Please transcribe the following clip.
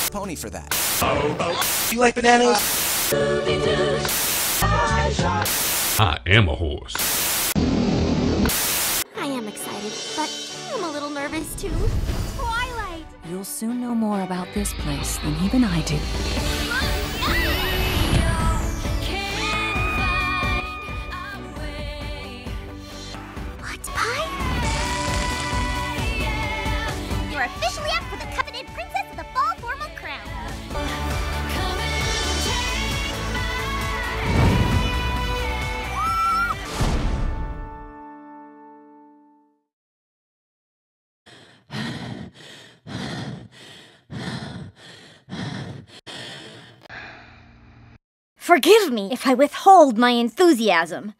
pony for that. You like bananas? I am a horse. I am excited, but I'm a little nervous too. Twilight! You'll soon know more about this place than even I do. What, Pie? You're officially up for the coveted Princess of the Fall formal crown. Forgive me if I withhold my enthusiasm.